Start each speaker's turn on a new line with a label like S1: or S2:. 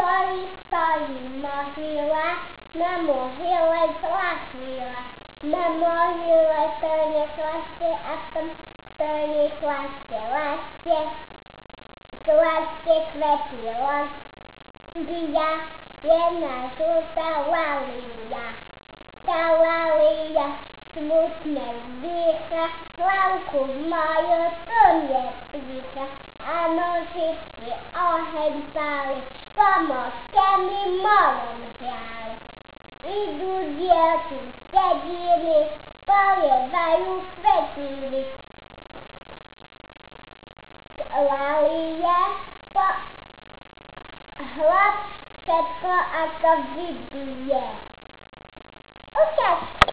S1: stojí mohila, na mohyle zlatila. Na mohyle stojí chlaste a v tom stojí chlaste. Chlaste kvety londia, jedna žltá lalia. Tá lalia smutne vzdýcha, hlavku moju tu nepícha. A nožičky oheň páli, pomôžte mi molom hriali. Idú dievky z dediny, polievajú kvetiny. Lalie po hlad všetko ako vybije. Ukáž